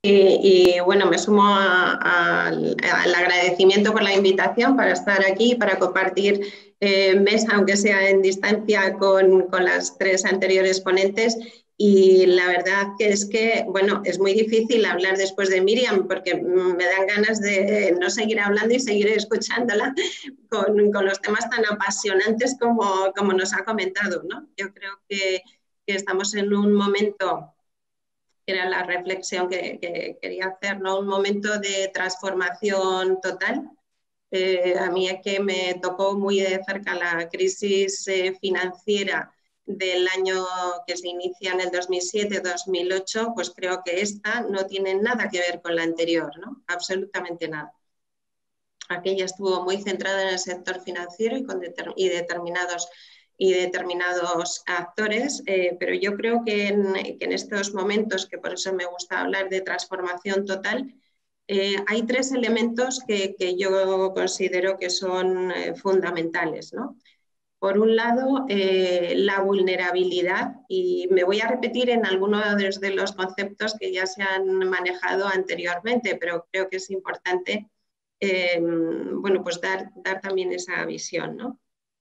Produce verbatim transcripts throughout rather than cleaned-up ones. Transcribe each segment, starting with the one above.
Y, y bueno, me sumo a, a, al agradecimiento por la invitación para estar aquí, para compartir eh, mesa, aunque sea en distancia, con, con las tres anteriores ponentes. Y la verdad que es que, bueno, es muy difícil hablar después de Miriam porque me dan ganas de no seguir hablando y seguir escuchándola con, con los temas tan apasionantes como, como nos ha comentado, ¿no? Yo creo que, que estamos en un momento, que era la reflexión que, que quería hacer, ¿no? Un momento de transformación total. Eh, a mí es que me tocó muy de cerca la crisis eh, financiera del año que se inicia en el dos mil siete dos mil ocho, pues creo que esta no tiene nada que ver con la anterior, ¿no? Absolutamente nada. Aquella estuvo muy centrada en el sector financiero y, con deter y determinados y determinados actores, eh, pero yo creo que en, que en estos momentos, que por eso me gusta hablar de transformación total, eh, hay tres elementos que, que yo considero que son eh, fundamentales, ¿no? Por un lado, eh, la vulnerabilidad, y me voy a repetir en algunos de los conceptos que ya se han manejado anteriormente, pero creo que es importante eh, bueno, pues dar, dar también esa visión, ¿no?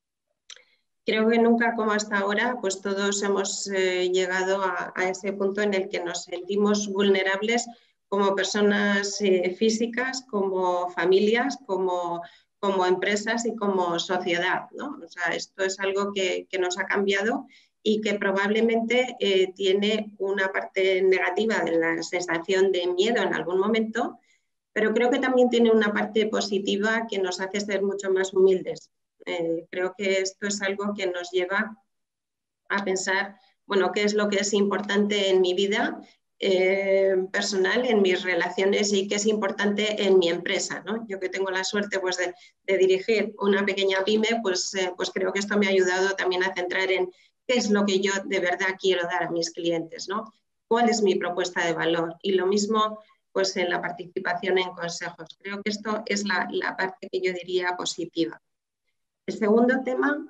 Creo que nunca como hasta ahora, pues todos hemos eh, llegado a, a ese punto en el que nos sentimos vulnerables como personas eh, físicas, como familias, como, como empresas y como sociedad, ¿no? O sea, esto es algo que, que nos ha cambiado y que probablemente eh, tiene una parte negativa de la sensación de miedo en algún momento, pero creo que también tiene una parte positiva que nos hace ser mucho más humildes. Eh, creo que esto es algo que nos lleva a pensar, bueno, qué es lo que es importante en mi vida eh, personal, en mis relaciones y qué es importante en mi empresa, ¿no? Yo que tengo la suerte pues, de, de dirigir una pequeña pyme, pues, eh, pues creo que esto me ha ayudado también a centrar en qué es lo que yo de verdad quiero dar a mis clientes, ¿no? ¿Cuál es mi propuesta de valor? Y lo mismo pues, en la participación en consejos. Creo que esto es la, la parte que yo diría positiva. El segundo tema,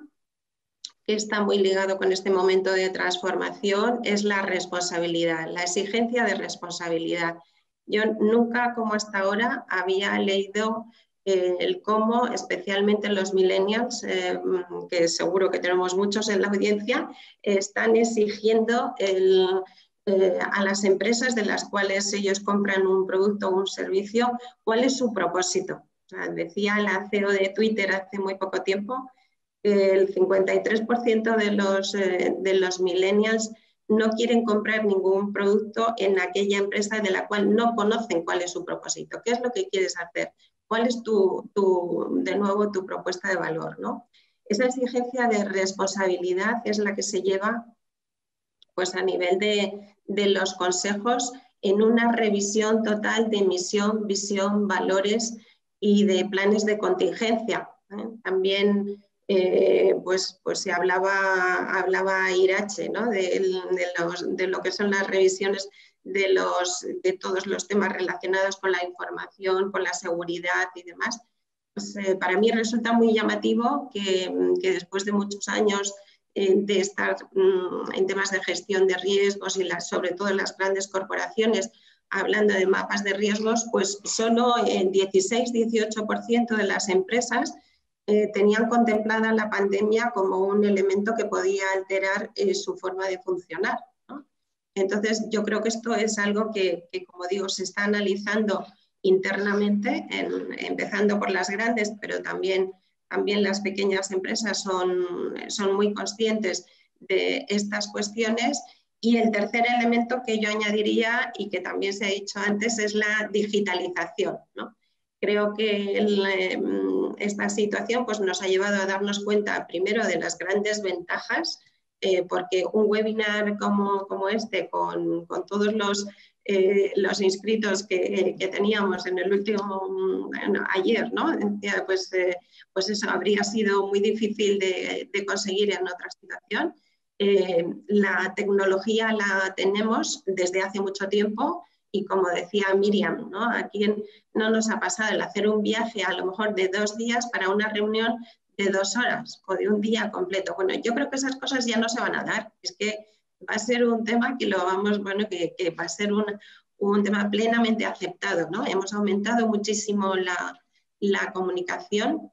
que está muy ligado con este momento de transformación, es la responsabilidad, la exigencia de responsabilidad. Yo nunca, como hasta ahora, había leído eh, el cómo, especialmente los millennials, eh, que seguro que tenemos muchos en la audiencia, eh, están exigiendo el, eh, a las empresas de las cuales ellos compran un producto o un servicio, cuál es su propósito. O sea, decía la C E O de Twitter hace muy poco tiempo, el cincuenta y tres por ciento de los, eh, de los millennials no quieren comprar ningún producto en aquella empresa de la cual no conocen cuál es su propósito. ¿Qué es lo que quieres hacer? ¿Cuál es tu, tu de nuevo, tu propuesta de valor, ¿no? Esa exigencia de responsabilidad es la que se lleva pues, a nivel de, de los consejos en una revisión total de misión, visión, valores y de planes de contingencia. ¿eh? También Eh, pues, pues se hablaba, hablaba Irache, ¿no? de, de, los, de lo que son las revisiones de, los, de todos los temas relacionados con la información, con la seguridad y demás. Pues, eh, para mí resulta muy llamativo que, que después de muchos años eh, de estar mm, en temas de gestión de riesgos y las, sobre todo en las grandes corporaciones, hablando de mapas de riesgos, pues solo el dieciséis dieciocho por ciento de las empresas Eh, tenían contemplada la pandemia como un elemento que podía alterar eh, su forma de funcionar, ¿no? Entonces, yo creo que esto es algo que, que, como digo, se está analizando internamente, en, empezando por las grandes, pero también, también las pequeñas empresas son, son muy conscientes de estas cuestiones. Y el tercer elemento que yo añadiría, y que también se ha dicho antes, es la digitalización, ¿no? Creo que el, eh, esta situación pues, nos ha llevado a darnos cuenta primero de las grandes ventajas, eh, porque un webinar como, como este, con, con todos los, eh, los inscritos que, que teníamos en el último, bueno, ayer, ¿no? Pues, eh, pues eso habría sido muy difícil de, de conseguir en otra situación. Eh, la tecnología la tenemos desde hace mucho tiempo. Y como decía Miriam, ¿no? ¿A quién no nos ha pasado el hacer un viaje a lo mejor de dos días para una reunión de dos horas o de un día completo? Bueno, yo creo que esas cosas ya no se van a dar. Es que va a ser un tema que lo vamos, bueno, que, que va a ser un, un tema plenamente aceptado, ¿no? Hemos aumentado muchísimo la, la comunicación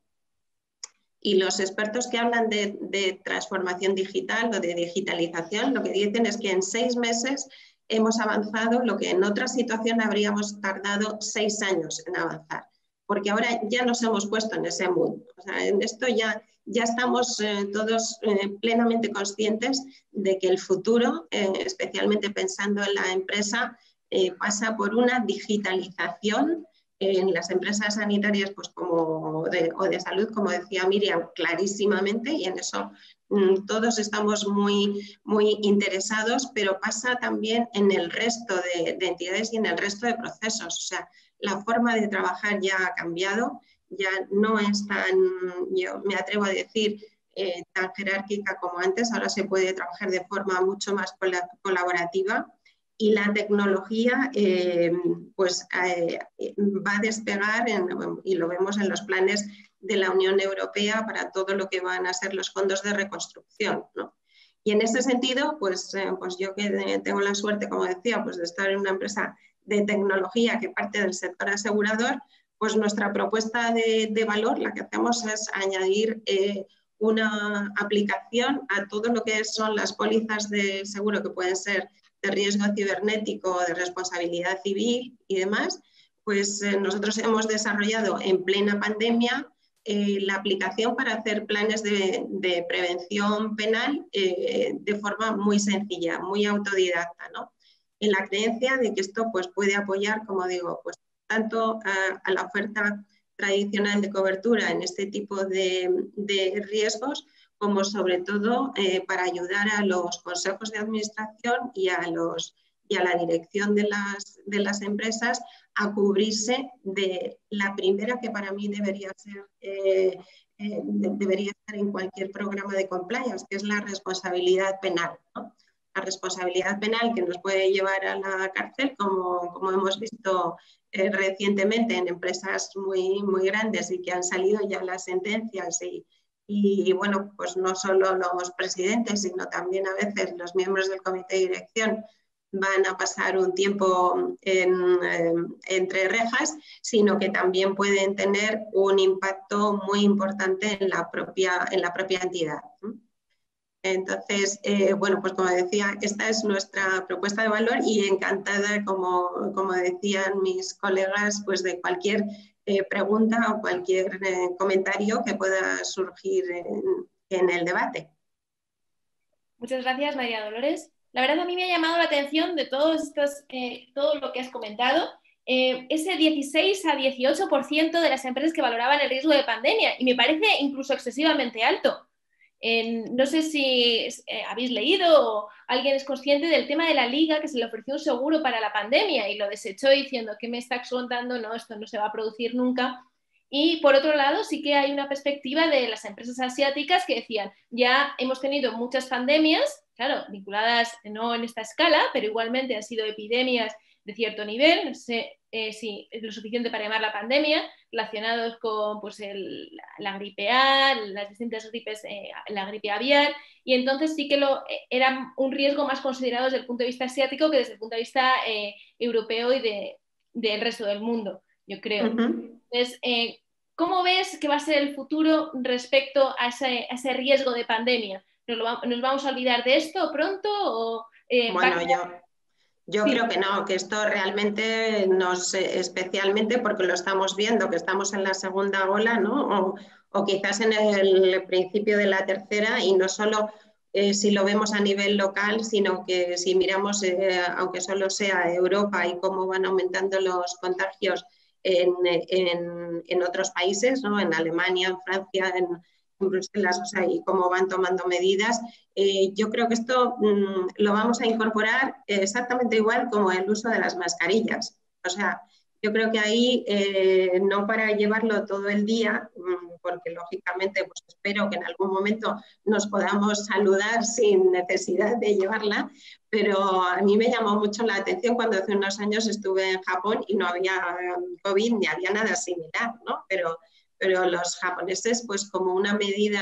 y los expertos que hablan de, de transformación digital o de digitalización lo que dicen es que en seis meses hemos avanzado lo que en otra situación habríamos tardado seis años en avanzar, porque ahora ya nos hemos puesto en ese mood. O sea, en esto ya, ya estamos eh, todos eh, plenamente conscientes de que el futuro, eh, especialmente pensando en la empresa, eh, pasa por una digitalización en las empresas sanitarias pues como de, o de salud, como decía Miriam, clarísimamente, y en eso mmm, todos estamos muy, muy interesados, pero pasa también en el resto de, de entidades y en el resto de procesos. O sea, la forma de trabajar ya ha cambiado, ya no es tan, yo me atrevo a decir, eh, tan jerárquica como antes, ahora se puede trabajar de forma mucho más colaborativa. Y la tecnología eh, pues, eh, va a despegar, en, y lo vemos en los planes de la Unión Europea para todo lo que van a ser los fondos de reconstrucción, ¿no? Y en ese sentido, pues, eh, pues yo que tengo la suerte, como decía, pues de estar en una empresa de tecnología que parte del sector asegurador, pues nuestra propuesta de, de valor, la que hacemos es añadir eh, una aplicación a todo lo que son las pólizas de seguro que pueden ser de riesgo cibernético, de responsabilidad civil y demás, pues eh, nosotros hemos desarrollado en plena pandemia eh, la aplicación para hacer planes de, de prevención penal eh, de forma muy sencilla, muy autodidacta, ¿no? En la creencia de que esto pues, puede apoyar, como digo, pues, tanto a, a la oferta tradicional de cobertura en este tipo de, de riesgos, como sobre todo eh, para ayudar a los consejos de administración y a, los, y a la dirección de las, de las empresas a cubrirse de la primera que para mí debería ser, eh, eh, debería estar en cualquier programa de compliance, que es la responsabilidad penal, ¿no? La responsabilidad penal que nos puede llevar a la cárcel, como, como hemos visto eh, recientemente en empresas muy, muy grandes y que han salido ya las sentencias y Y bueno, pues no solo los presidentes, sino también a veces los miembros del comité de dirección van a pasar un tiempo en, eh, entre rejas, sino que también pueden tener un impacto muy importante en la propia, en la propia entidad. Entonces, eh, bueno, pues como decía, esta es nuestra propuesta de valor y encantada, como, como decían mis colegas, pues de cualquier eh, pregunta o cualquier eh, comentario que pueda surgir en, en el debate. Muchas gracias, María Dolores. La verdad a mí me ha llamado la atención de todos estos, eh, todo lo que has comentado, eh, ese dieciséis a dieciocho por ciento de las empresas que valoraban el riesgo de pandemia y me parece incluso excesivamente alto. Eh, no sé si eh, habéis leído o alguien es consciente del tema de la Liga, que se le ofreció un seguro para la pandemia y lo desechó diciendo que me está contando, no, esto no se va a producir nunca. Y por otro lado, sí que hay una perspectiva de las empresas asiáticas que decían, ya hemos tenido muchas pandemias, claro, vinculadas no en esta escala, pero igualmente han sido epidemias de cierto nivel, no sé eh, si es lo suficiente para llamar la pandemia, relacionados con pues, el, la gripe A, las distintas gripes, eh, la gripe aviar, y entonces sí que lo, eh, era un riesgo más considerado desde el punto de vista asiático que desde el punto de vista eh, europeo y de, del resto del mundo, yo creo. Uh-huh. Entonces, eh, ¿cómo ves que va a ser el futuro respecto a ese, a ese riesgo de pandemia? ¿Nos, lo va, ¿Nos vamos a olvidar de esto pronto? O, eh, bueno, va... yo... Yo sí. creo que no, que esto realmente nos, especialmente porque lo estamos viendo, que estamos en la segunda ola, ¿no? O, o quizás en el principio de la tercera, y no solo eh, si lo vemos a nivel local, sino que si miramos, eh, aunque solo sea Europa y cómo van aumentando los contagios en, en, en otros países, ¿no? En Alemania, en Francia, en, en Bruselas, o sea, y cómo van tomando medidas. Eh, yo creo que esto mmm, lo vamos a incorporar exactamente igual como el uso de las mascarillas. O sea, yo creo que ahí eh, no para llevarlo todo el día, mmm, porque lógicamente pues espero que en algún momento nos podamos saludar sin necesidad de llevarla, pero a mí me llamó mucho la atención cuando hace unos años estuve en Japón y no había COVID ni había nada similar, ¿no? Pero pero los japoneses, pues como una medida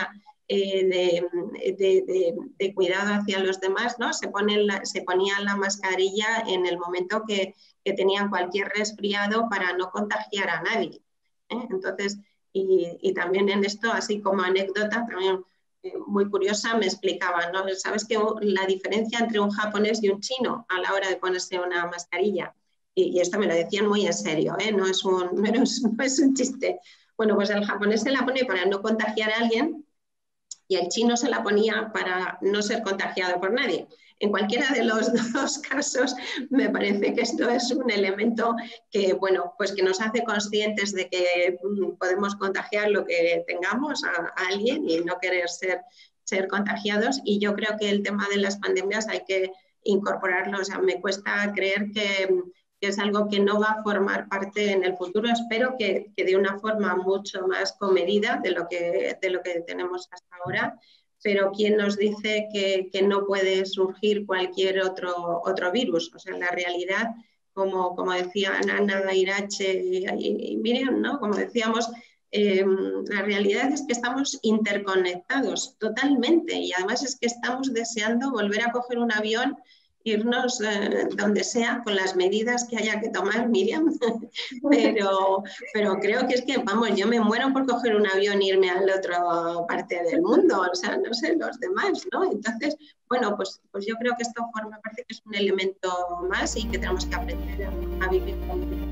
eh, de, de, de, de cuidado hacia los demás, ¿no? Se, ponen la, se ponían la mascarilla en el momento que, que tenían cualquier resfriado para no contagiar a nadie, ¿eh? Entonces, y, y también en esto, así como anécdota, también eh, muy curiosa, me explicaban, ¿no? ¿Sabes que la diferencia entre un japonés y un chino a la hora de ponerse una mascarilla? Y, y esto me lo decían muy en serio, ¿eh? No es un, no es, no es un chiste. Bueno, pues el japonés se la pone para no contagiar a alguien y el chino se la ponía para no ser contagiado por nadie. En cualquiera de los dos casos, me parece que esto es un elemento que, bueno, pues que nos hace conscientes de que podemos contagiar lo que tengamos a, a alguien y no querer ser, ser contagiados. Y yo creo que el tema de las pandemias hay que incorporarlo. O sea, me cuesta creer que, que es algo que no va a formar parte en el futuro. Espero que, que de una forma mucho más comedida de lo que, de lo que tenemos hasta ahora. Pero ¿quién nos dice que, que no puede surgir cualquier otro, otro virus? O sea, la realidad, como, como decían Ana, Irache y, y, y Miriam, ¿no? Como decíamos, eh, la realidad es que estamos interconectados totalmente y además es que estamos deseando volver a coger un avión, irnos eh, donde sea con las medidas que haya que tomar, Miriam, pero, pero creo que es que, vamos, yo me muero por coger un avión e irme a la otra parte del mundo, o sea, no sé, los demás, ¿no? Entonces, bueno, pues, pues yo creo que esto forma parte que es un elemento más y que tenemos que aprender a, a vivir con él.